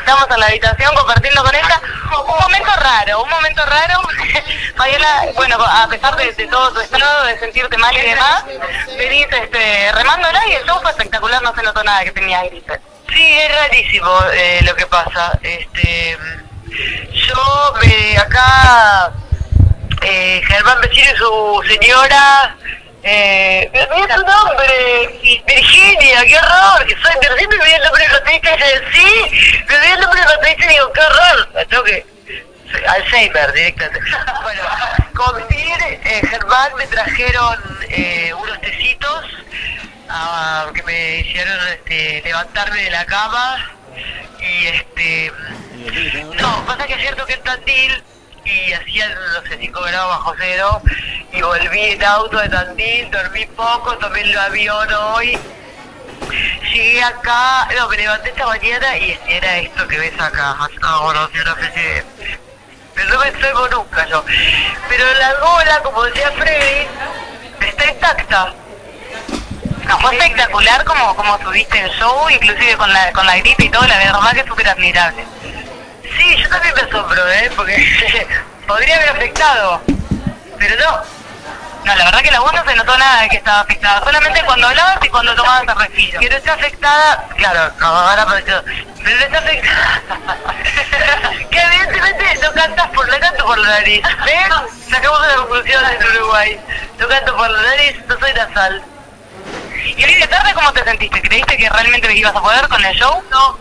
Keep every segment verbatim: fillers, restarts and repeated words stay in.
estábamos en la habitación compartiendo con ella, un momento raro, un momento raro, Mariela, bueno, a pesar de, de todo tu estado, de sentirte mal y demás, venís este, remándola y el show fue espectacular, no se notó nada que tenías gripe. Sí, es rarísimo eh, lo que pasa. Este, yo eh, acá, eh, Germán Vecino y su señora, eh, mira tu nombre, Virginia, qué horror, que soy, pero siempre me dio el nombre de Patricia y dice, sí, me dio el nombre de Patricia y digo, qué horror, me tengo que, Alzheimer directamente. Bueno, con Vir, eh, Germán me trajeron eh, unos tecitos, Ah, que me hicieron este, levantarme de la cama y este no, pasa que ayer toqué en Tandil y hacían, no sé, cinco grados bajo cero y volví en auto de Tandil, dormí poco, tomé el avión hoy, llegué acá, no, me levanté esta mañana y era esto que ves acá, ah, bueno, yo no sé si, pero no me enfermo nunca yo, pero la gola, como decía Freddy, está intacta. No, fue espectacular como, como subiste el show, inclusive con la, con la gripe y todo, la verdad que es súper admirable. Sí, yo también me asombro, ¿eh? Porque podría haber afectado, pero no. No, la verdad que la voz no se notó nada de que estaba afectada, solamente cuando hablabas y cuando tomabas el respiro. Que no está afectada, claro, ahora apareció, pero no está afectada. Que evidentemente no cantas por la canto por la nariz, ¿ves? Sacamos una conclusión en Uruguay. No canto por la nariz, no soy nasal. ¿Y hoy de tarde cómo te sentiste? ¿Creíste que realmente ibas a poder con el show? No.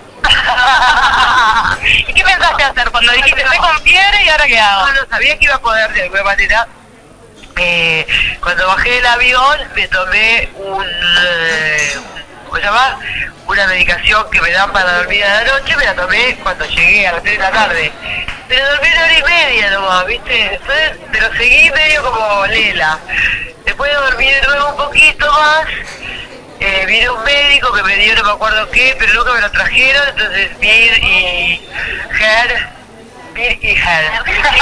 ¿Y qué pensaste hacer cuando dijiste estoy con fiebre y ahora qué hago? No, no sabía que iba a poder de alguna manera. Eh, cuando bajé del avión me tomé un, eh, ¿cómo se llama? Una medicación que me dan para dormir a la noche, me la tomé cuando llegué a las tres de la tarde. Pero dormí una hora y media nomás, ¿viste? Entonces, pero seguí medio como Lela. Después de dormir de nuevo un poquito más, eh, vino un médico que me dio no me acuerdo qué, pero nunca me lo trajeron, entonces Vir y Ger, Vir y Ger,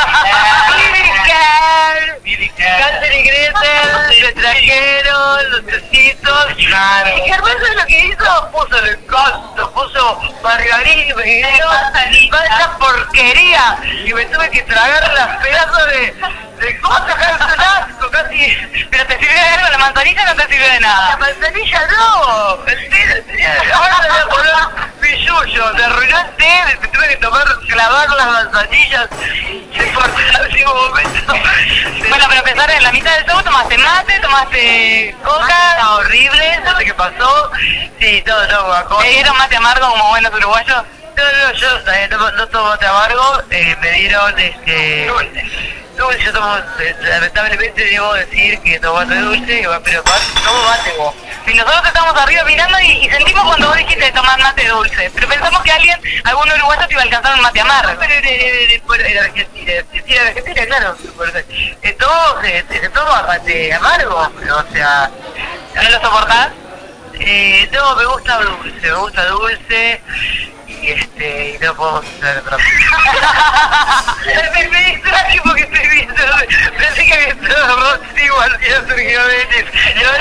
Vir y Ger, Cáncer y Gretel, me trajeron los tecitos, y Germán, ¿sabes lo que hizo? Puso el encanto, puso margarina, me dio esa porquería, y me tuve que tragar las pedazos de... de cosas, un asco, casi. ¿Pero te sirvió de algo? ¿La manzanilla no te sirvió de nada? La manzanilla no. Ahora me voy a poner pilluyo. Me arruinó el té, me tuve que tomar, clavar las manzanillas. Por el último momento. Bueno, pero a pesar de la mitad del show, tomaste mate, tomaste coca. Está horrible, no sé qué pasó. Sí, todo, todo Coca-Cola. ¿Te dieron mate amargo como buenos uruguayos? No, no, yo eh, no, no tomo mate amargo. Eh, me dieron este... dulce, yo tomo, lamentablemente debo decir que tomo mate dulce, pero tomo mate vos. Y nosotros estábamos arriba mirando y, y sentimos cuando vos dijiste tomar mate dulce, pero pensamos que alguien, algún uruguayo te iba a alcanzar un mate amargo. No, pero en, en, en, en Argentina, en Argentina, claro, en todo se toma mate amargo, o sea... ¿No lo soportás? Eh, no, me gusta dulce, me gusta dulce. Y este, y no puedo hacer otra cosa. me, me distraje porque estoy viendo, pensé que había estado Roxy García Sergio Vélez. No,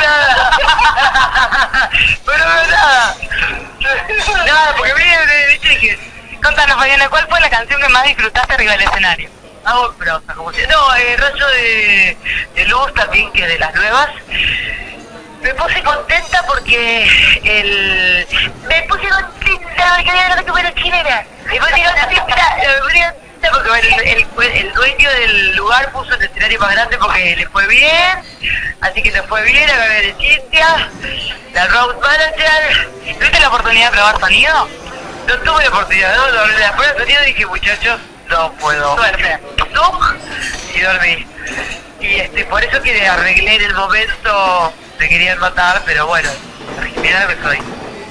nada. Pero no, nada. Nada, porque me viste que... Contanos, Fabiana, ¿cuál fue la canción que más disfrutaste arriba del escenario? Hago prosa, como si... No, eh, Rayo de, de Luz también, que es de las nuevas. Me puse contenta porque el... Me puse contenta porque había que tuviera chilena. Me puse contenta, me puse contenta porque bueno, el, el, el dueño del lugar puso el escenario más grande porque le fue bien. Así que le fue bien, a ver de Cintia, la road manager. ¿Tuviste la oportunidad de probar sonido? No tuve la oportunidad, no, no, después del sonido dije, muchachos, no puedo. Suerte. Tuc, y dormí. Y este, por eso que arreglé en el momento... Me querían matar, pero bueno, mirá lo que soy.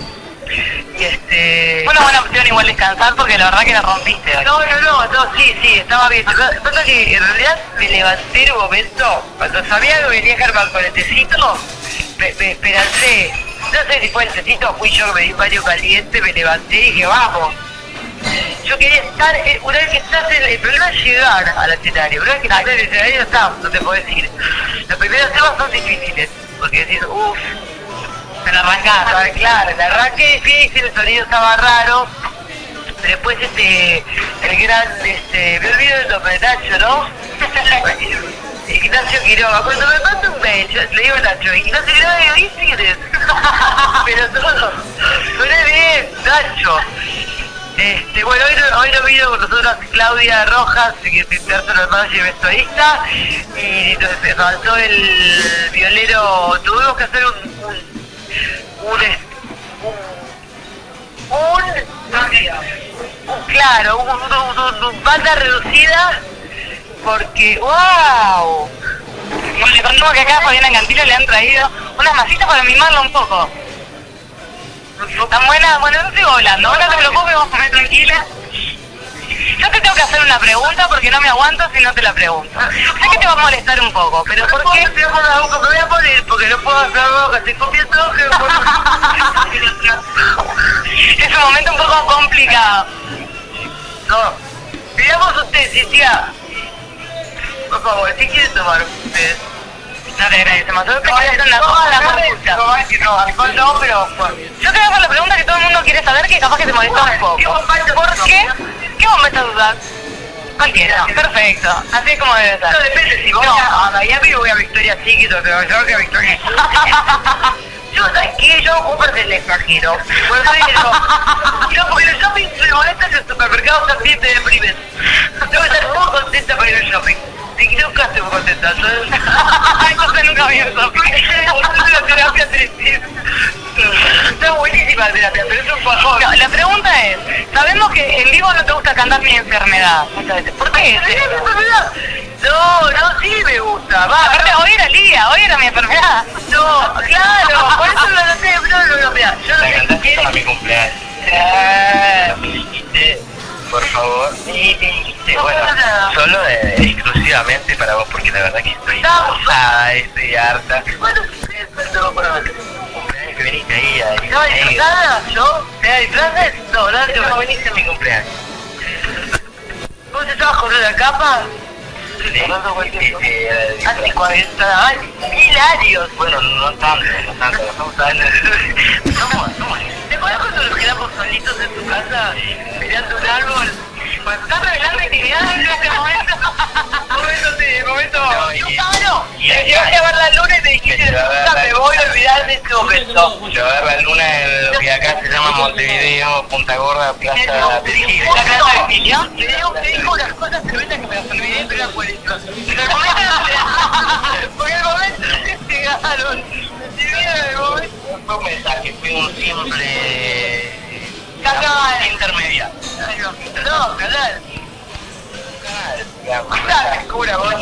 Y este... Fue una buena opción igual descansar porque la verdad que la rompiste hoy. No, no, no, no, sí, sí, estaba bien. Pasa que en realidad me levanté en un momento, cuando sabía que venía Germán con el tecito, me, me esperancé. No sé si fue el tecito o fui yo que me di un baño caliente, me levanté y dije, vamos. Yo quería estar, eh, una vez que estás, en, el problema es llegar al escenario, una vez que estás en el escenario está, no te puedo decir. Los primeros temas son difíciles, porque decís, uff, te la arrancás. claro, el arranque difícil, el sonido estaba raro, después este, el gran, este, me olvido el nombre, Nacho, ¿no? Ignacio Quiroga, cuando me manda un mail, yo le digo a Nacho, Ignacio Quiroga, digo, ¿y si eres? Pero todo, suena bien, Nacho. Este, bueno, hoy no, hoy no vino con nosotros Claudia Rojas, que es personal manager y vestuarista, y nos faltó el violero. Tuvimos que hacer un un un, un, un, un claro, un, un, un, un banda reducida, porque wow. Bueno, le contamos que acá a Fabiana Cantilo le han traído unas masitas para mimarla un poco. Tan buena, bueno, no sigo hablando, no te preocupes, vos ponés tranquila. Yo te tengo que hacer una pregunta porque no me aguanto si no te la pregunto. Sé que te va a molestar un poco, pero ¿por qué? Te hago la boca, me voy a morir porque no puedo hacer la boca, estoy comiendo que no puedo. Es un momento un poco complicado. No, digamos usted, si tía, por favor, ¿qué quieren tomar ustedes? No te agradecemos, solo te quiero hacer una cosa, la pregunta. No, es que no, alcohol no, pero bueno. Yo te voy a hacer la pregunta que todo el mundo quiere saber, que capaz que te molesta un poco. ¿Por qué? ¿Qué bomba estás usando? Cualquiera. Perfecto. Así es como debe ser. No, depende, si voy No. a, a Miami voy a Victoria Secret o Nueva York a Victoria Secret. Yo, ¿sabes qué? Yo compro del extranjero. Bueno, soy yo. No, porque el shopping me molesta que el supermercado también te deprimen. Tengo que estar muy contenta para ir al shopping. Y nunca estoy muy contenta. Entonces nunca vi el shopping. La terapia tristísima. Está buenísima la terapia, pero es un bajón. No, la pregunta es, sabemos que en vivo no te gusta cantar mi enfermedad muchas veces. ¿Por qué? ¿Tenés mi enfermedad? No, no, sí me gusta. Va, Aparte, no. hoy era el día, hoy era mi enfermedad. No, claro, por eso no lo sé, no, no, no, mira, yo no La sé cantaste quién. para mi cumpleaños. Eh, Me dijiste, por favor. y me dijiste, No, bueno, bueno, nada. solo eh, exclusivamente para vos, porque la verdad que estoy No. cansada, estoy harta. Bueno, sí, pero no, para ver. Cumpleaños que viniste ahí a ¿Estaba disfrazada? ¿Yo? ¿Te disfraces? No, no, No, no. viniste a mi cumpleaños. ¿Vos estabas con una capa? Sí, sí, sí, era Hace cuarenta años, mil años. Bueno, no tanto, no tanto, no estamos hablando de... Somos, somos... ¿Te acuerdas cuando nos quedamos solitos en tu casa mirando un árbol? Pues estás revelando intimidades en este momento. Momento, sí, momento. No, y- Yo, Pablo, y- te llevaste a ver la luna y me dijiste, Me llevé a ver nunca la me luna. voy a olvidar de este momento. Yo ver la luna en lo que acá se llama Montevideo, Punta Gorda, Plaza de Chile. ¿La casa de Emilio? Me dijo, me dijo unas cosas tremendas que me las olvidé, pero era por eso. Porque el momento se llegaron. Si vieron el momento. Fue un mensaje, fue un simple... Cagada. intermedia. No, canal. Digamos, Dale, cura, vos.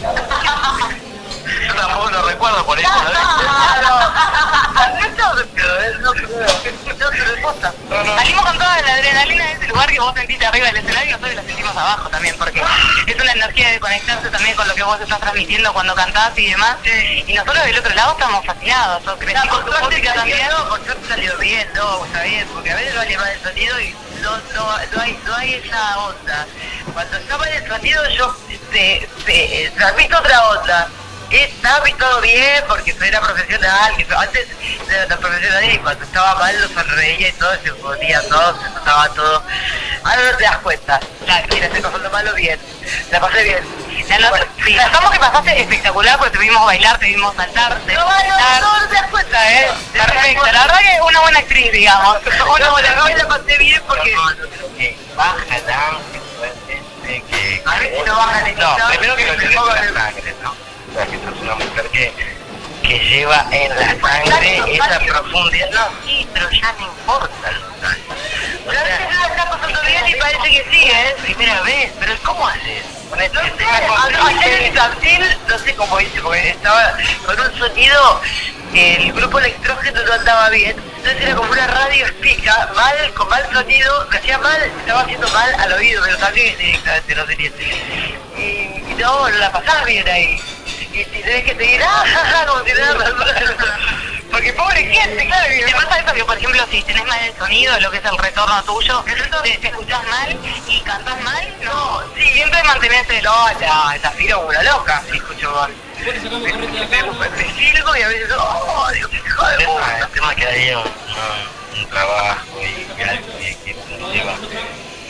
Yo tampoco lo recuerdo por eso, ¿no? Claro. No, no, no se le posta. No, no. Salimos con toda la adrenalina de ese lugar que vos sentiste arriba del escenario, nosotros la sentimos abajo también, porque es una energía de conectarse también con lo que vos estás transmitiendo cuando cantás y demás. Y nosotros del otro lado estamos fascinados, yo crecí con tu música también. Por suerte salió bien, no, está bien, porque a veces vale mal el sonido y no, no, no, hay, no hay esa onda. Cuando está mal el sonido yo te, te transmito otra onda. Está todo bien porque soy una profesional, que antes era una profesional y cuando estaba mal lo sonreía y todo, se jodía todo, se notaba todo. Ahora no te das cuenta, la mira, estoy pasando mal o bien, la pasé bien. La nota- Bueno, sí. Notamos que pasaste espectacular porque te vimos bailar, te vimos saltar, te No, vimos no, gritar. no, no te das cuenta, eh. Perfecto, la verdad que una buena actriz, digamos. Una No, buena la actriz. la pasé bien porque... No, yo creo que baja danza, que... A ver si no baja el No, examen, primero que lo me tenés pongo en el- la sangre, ¿no? O sea, que sos una mujer que, que lleva en la sangre esa profundidad. No, sí, pero ya no importa el lugar. O La verdad sea, que no la está pasando bien y parece que sí, ¿eh? primera vez, pero ¿cómo haces? Ponete, No te sé, saco- a- ayer en infantil, no sé cómo hice, porque estaba con un sonido, el grupo electrógeno no andaba bien, entonces era como una radio espica, mal, con mal sonido, me hacía mal, estaba haciendo mal al oído, pero también directamente, no tenía. Y, y no, no la pasaba bien ahí. Y, y tenés que seguir, ah, jaja, como si nada pasara. Porque pobre gente, claro, Te que pasa eso que, por ejemplo, si tenés mal el sonido, lo que es el retorno tuyo, te, te escuchás mal y cantás mal, no, sí, siempre mantenés el... no, no, esa fila como una loca, si escucho mal. Me, me, me filmo y a veces, oh, Dios, hijo de El tema, puta. el tema que hay un, un, un trabajo y, y algo que, que lleva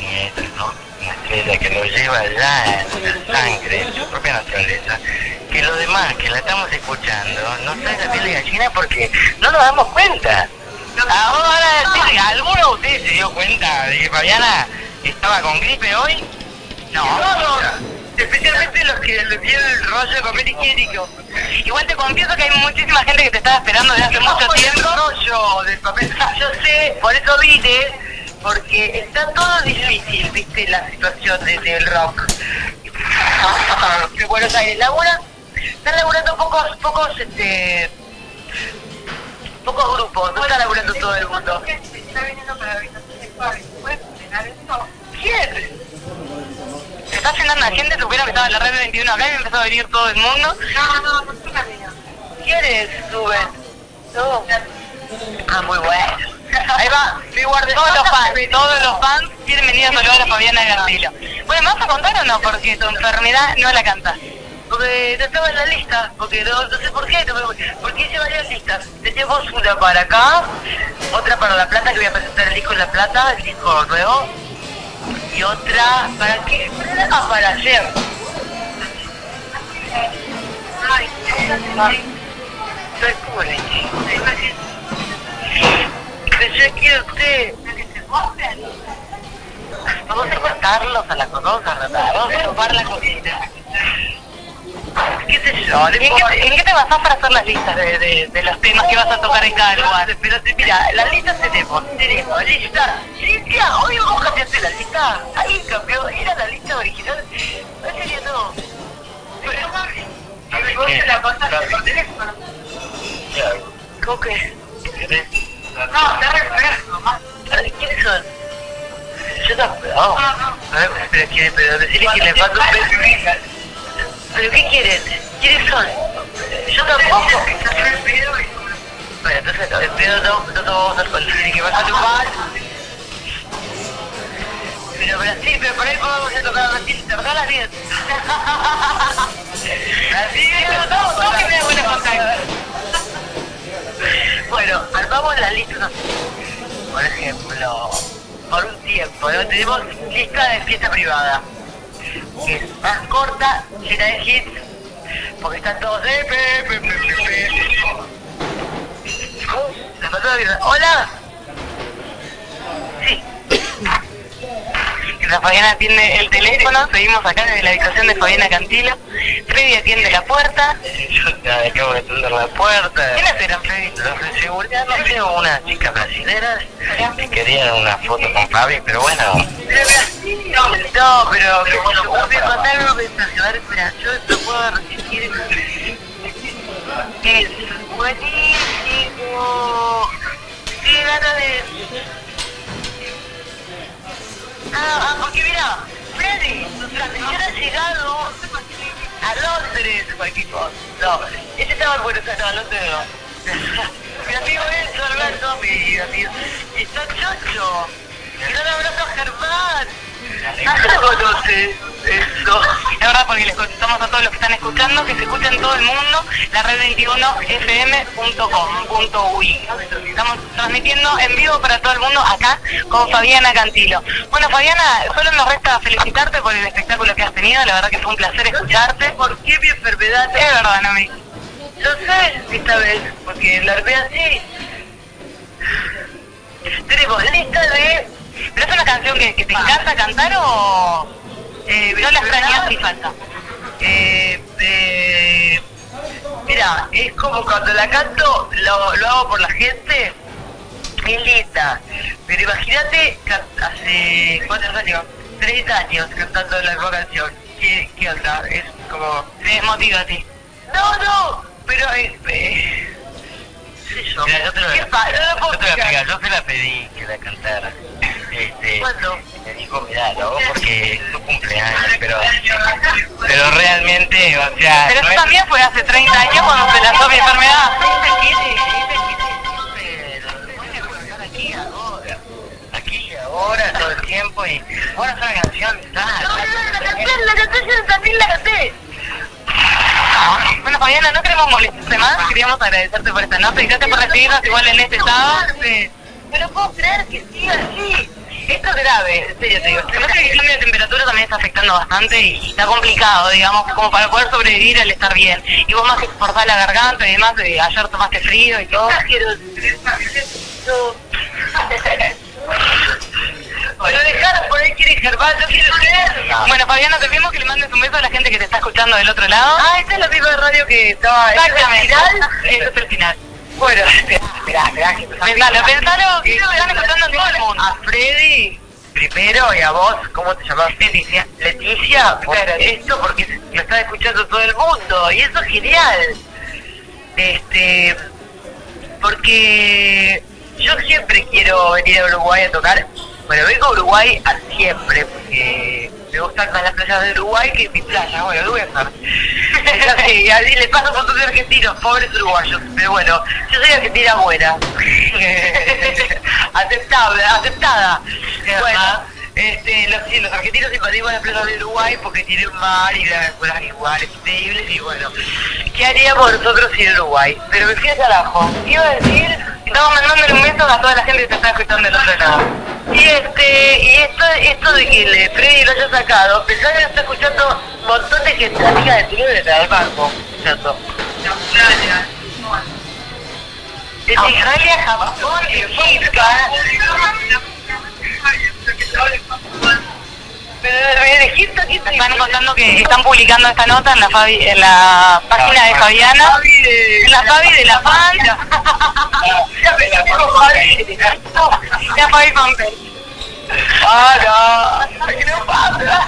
ella, que lo lleva ya en la sangre, en su propia naturaleza, que lo demás, que la estamos escuchando, no trae la piel de gallina porque no nos damos cuenta. Ahora, sí, ¿alguno de ustedes se dio cuenta de que Fabiana estaba con gripe hoy? No. Todos, especialmente los que le vieron el rollo de papel higiénico. Igual te confieso que hay muchísima gente que te estaba esperando desde hace mucho tiempo. El rollo del papel, yo sé, por eso vine, porque está todo difícil, viste, la situación de- del rock. En Buenos Aires, labura, están laburando pocos, pocos, este, pocos grupos, no está laburando todo el mundo. ¿Quién? Se está llenando la gente, supieron que estaba en la red veintiuno acá y empezó a venir todo el mundo. No, no, no es una mía. ¿Quiénes suben? ¿Todo? Ah, muy bueno. Ahí va, todos los fans, todos los fans quieren venir a saludar a Fabiana Cantilo. Bueno, ¿me vas a contar o no? Porque tu enfermedad no la cantas. Porque no estaba en la lista, porque no, no sé por qué, no me- porque hice varias listas. Tenemos una para acá, otra para La Plata, que voy a presentar el disco en La Plata, el disco nuevo, y otra, ¿para qué? Ah, para ayer. Ay, soy pobre. Pensé que usted... Vamos a matarlos a la conoca, vamos a robar la cocina. ¿Qué sé yo? No ¿En qué, importa. te, ¿En qué te basás para hacer las listas de, de, de los temas que vas a tocar en cada lugar? Pero te- mira, la lista tenemos, tenemos lista. Cintia, hoy vos cambiaste la lista. Ahí cambió, era la lista original. No sería no. Pero mami, vos te la pasaste por teléfono. ¿Cómo que? No, te recuerdo, mamá. ¿Quiénes son? Yo tampoco. No, no. Pero quieren, pero decirle que les mando un beso. ¿Pero qué quieren? ¿Quiénes son? Yo tampoco. Bueno, entonces no, pero no, no, no vamos a alcohol. Tiene que bajar un mal. Pero Brasil, pero por ahí podemos ir a tocar a Brasil, tocarlas bien. Así es, no, no, que me da buena contacto. Bueno, armamos las listas. Por ejemplo, por un tiempo, ¿no? Tenemos lista de fiesta privada, que es más corta, llena de hits, porque están todos de pe, pe, pe, pe, pe. Se pasó la vida. Hola. Sí. La Fabiana atiende el teléfono, seguimos acá desde la habitación de Fabiana Cantilo. Freddy atiende la puerta. Yo te acabo de tender la puerta. ¿Quiénes eran, Freddy? Los de seguridad, no sé, unas chicas brasileras que querían una foto con Fabi, pero bueno. Pero Brasil, no, no, pero que bueno, vos me mandaron un mensaje, a ver, espera, yo no puedo resistir. Es buenísimo. Qué ganas de... Ah, ah, porque mira, Freddy, nuestra misión ha llegado a Londres, cualquier cosa. No, ese estaba en Buenos Aires, no, Londres no. Mi amigo es Alberto, mi amigo. Y está chocho. Y no le abrazo a Germán. ¿No conoces eso? La verdad, porque les contestamos a todos los que están escuchando, que se escucha en todo el mundo, la red veintiuno f m punto com punto u i. Estamos transmitiendo en vivo para todo el mundo acá con Fabiana Cantilo. Bueno, Fabiana, solo nos resta felicitarte por el espectáculo que has tenido, la verdad que fue un placer escucharte. ¿Por qué mi enfermedad? Es verdad, no me... Yo sé esta vez, porque la armé así. Tenemos lista de... ¿Pero es una canción que, que te encanta cantar o Eh, no la extrañas ni falta? Eh, eh, mira, es como cuando la canto, lo, lo hago por la gente, es linda. Pero imagínate, can- hace cuántos años, treinta años cantando la misma canción. ¿Qué, qué onda? Es como... Te desmotiva a ti. No, no, pero es... Eh, qué sé yo. Mira, yo te lo ¿Qué pasa? No lo puedo yo te voy a explicar. explicar, yo se la pedí que la cantara. Este, ¿Cuándo? me dijo, mirá, lo hago porque es tu cumpleaños, pero, pero realmente, o sea, Pero no eso es- también fue hace treinta años cuando se lanzó mi enfermedad. Ella quiere, ella quiere siempre, puede estar aquí ahora, aquí y ahora, todo el tiempo, y ahora es una canción, No, tal. no, la canté, la canté, yo también la canté. Bueno, Fabiana, no queremos molestarte más, queríamos agradecerte por esta nota y gracias por recibirnos igual en este sábado. No lo puedo creer que siga así. Esto de grave, en serio te digo. Creo que el cambio de temperatura también está afectando bastante y está complicado, digamos, como para poder sobrevivir al estar bien. Y vos más que forzar la garganta y demás, eh, ayer tomaste frío y todo. Pero dejar por ahí quiere Germán, no quiere ser. Bueno, Fabiana, te pedimos que le mandes un beso a la gente que te está escuchando del otro lado. Ah, esta es la misma radio que estaba en el Exactamente. final. Eso es el final. Bueno, esperá, esperá, esperá. que- Pensalo, pensalo, que Quiero están escuchando en todo el mundo. a Freddy primero y a vos, ¿cómo te llamás? Leticia. Leticia, por esto porque lo está escuchando todo el mundo y eso es genial. Este, porque yo siempre quiero venir a Uruguay a tocar. Bueno, vengo a Uruguay a siempre porque me gustan más las playas de Uruguay que mis playas. Bueno, lo voy a hacer. Es así, así le pasa a un montón de argentinos, pobres uruguayos. Pero bueno, yo soy argentina buena. Aceptable, aceptada. Bueno, este, los, sí, los argentinos invadimos las playas de Uruguay porque tienen mar y las buenas iguales, increíbles. Y bueno, ¿qué haríamos nosotros sin Uruguay? Pero me fui al carajo. Iba a decir... Estamos mandándole un beso a toda la gente que te está escuchando del otro lado. Y este, y esto, esto de que le Freddy lo haya sacado, pensá que lo está escuchando un montón de gente, amiga de tu libre del banco, escuchando. Australia, De Australia, Japón, Egipto. Pero en Egipto, ¿quién Me están contando que están publicando esta nota en la, Fabi, en la página de Fabiana. En la Fabi de la fan. Ya me la tengo Fabi. La Fabi fanpage. Ah, no, que no pasa.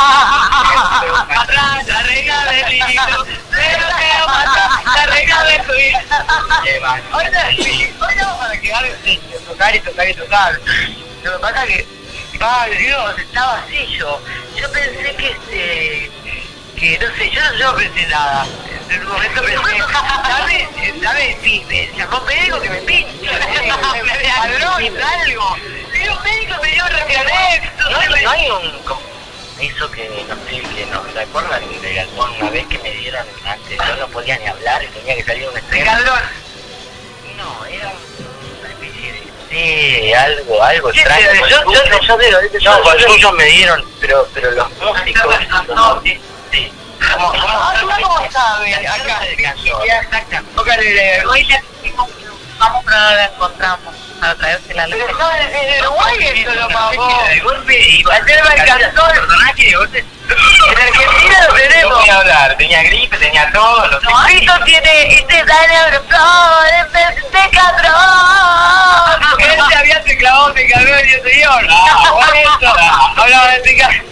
Atrás, la reina del libro. Pero te mata, la reina de tu vida. Ahora sí, hoy vamos para quedar en serio, tocar y tocar y tocar. Lo que pasa es que, ay Dios, estaba así yo. Yo pensé que este, que no sé, yo, yo no pensé nada. En un momento pensé, ¿sabes? ¿Sabes? Sí, me llamó un médico que me pinche. Me desmadró algo. Y un médico me dio Revianex. No hay, no hay un compromiso que no sé, que no se acuerdan de Galpón una vez que me dieron antes, yo no podía ni hablar y tenía que salir un De extremo. Calderón. No, era una especie de sí, algo, algo ¿Qué extraño. te- con yo- el yo- suyo. yo digo, yo- no, con el yo- suyo me dieron, pero pero los músicos, No, sí, sí. ¿Cómo, cómo, Ah, ¿tú cómo sabes? Acá, exacto. Tócale, Hoy le vamos, pero no la encontramos. Para traerse la pero luz. estaba desde Uruguay esto lo pagó. De golpe iba Ayer me encantó el personaje de golpe. En Argentina lo No tenemos. podía hablar, tenía gripe, tenía todo, lo sé. Pito tiene este daño de cabrón. Él se había teclado de cabrón y el señor. Ah, bueno, Hablaba de teclado.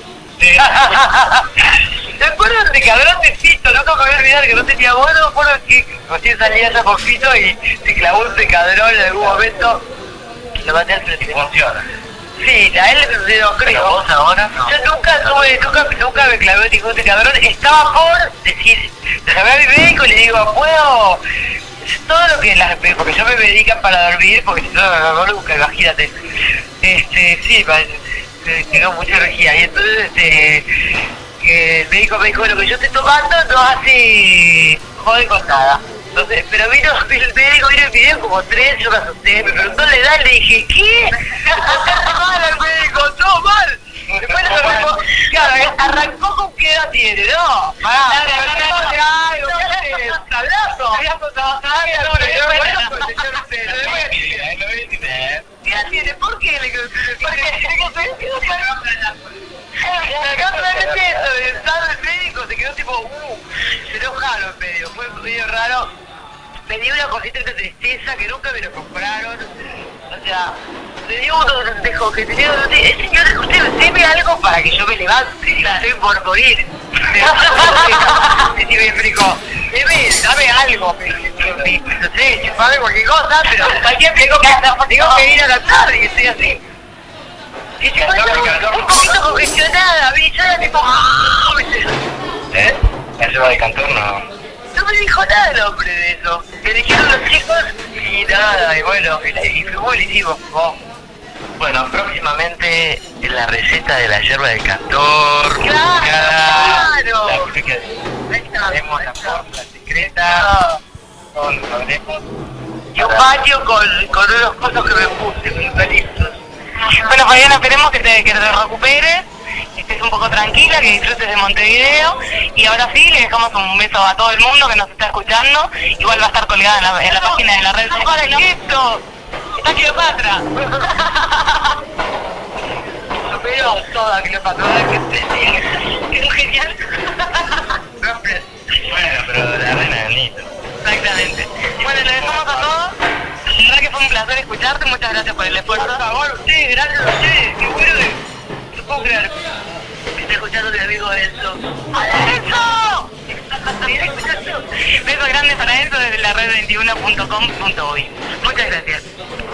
¿Te acuerdas de cabrón de Fito? Nunca me voy a olvidar que no tenía bueno, me acuerdo que recién salía esa con Fito y se clavó un tecadrón en algún momento. Lo maté al frente. Funciona. Sí, a él le sucedió, Pero creo. vos ahora no. Yo nunca tuve, nunca, nunca me clavé ningún tecadrón. Estaba por decir, le llamé a mi médico y le digo, ¿puedo? Todo lo que las, porque yo me medican para dormir, porque si no me duermo nunca, imagínate. Este, sí, pa- eh, tengo mucha energía y entonces este, que el médico me dijo, lo que yo estoy tomando no hace joder con nada. Entonces, pero vino el médico, vino el video como tres, yo me asusté, me preguntó la edad, le dije, ¿qué? Está mal el médico, todo mal. Después le arrancó, claro, arrancó con qué edad tiene, ¿no? Pará, arrancó de algo, ¿qué haces? ¿Sablazo? Habías contado sabia, no, no, yo no conozco, señor usted, no le voy a decir. ¿Qué edad tiene? ¿Por qué le eso, de estar el médico, se quedó tipo, uh, se enojaron medio, fue medio raro. Me dio una cosita de tristeza que nunca me lo compraron. O sea, me dio uno dejó que tenía uno de, eh, señor, usted deme algo para que yo me levante, estoy por morir. Y me explicó, deme, dame algo, me- me- me- no sé, chupame cualquier cosa, pero cualquier tengo que, tengo que ir a la tarde y estoy así. Y se encuentra un poquito congestionada, vi, yo era tipo, ¡ah! ¿Eh? Eso de cantor no. No me dijo nada el hombre de eso. Me dijeron los chicos y nada, y bueno, y, y fuimos y le hicimos. Oh. Bueno, próximamente en la receta de la yerba del cantor. ¡Claro! ¡Claro! La que Ahí está, tenemos ahí la está. fórmula secreta. Ah, Todo lo sabremos. y un baño con, con unos cosas que me puse, muy felices. Bueno, Fabiana, esperemos que te, que te recuperes, que estés un poco tranquila, que disfrutes de Montevideo. Y ahora sí, le dejamos un beso a todo el mundo que nos está escuchando. Igual va a estar colgada en la, en la página de la red. ¡Para esto! ¡Está Cleopatra! Superó toda Cleopatra, ¿verdad que te ¡Quedó genial! Bueno, pero la reina del Nilo. Exactamente. Bueno, le dejamos a todos. La verdad que fue un placer escucharte. Muchas gracias por el esfuerzo. Por favor, sí, gracias a ustedes. Qué bueno que... No puedo creer que esté escuchando mi amigo Enzo. ¡Eso! Besos grandes para Enzo desde la red veintiuno punto com punto uy. Muchas gracias.